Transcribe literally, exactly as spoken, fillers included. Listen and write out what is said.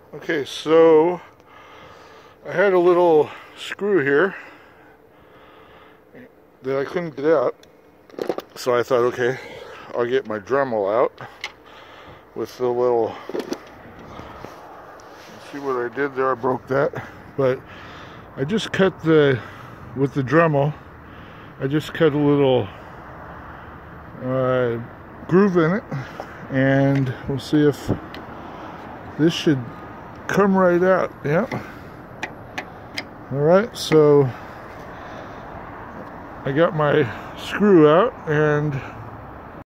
Okay, so I had a little screw here that I couldn't get out, so I thought, okay, I'll get my Dremel out with the little, see what I did there, I broke that, but I just cut the, with the Dremel, I just cut a little uh, groove in it, and we'll see if this should come right out. Yeah. Alright, so I got my screw out, and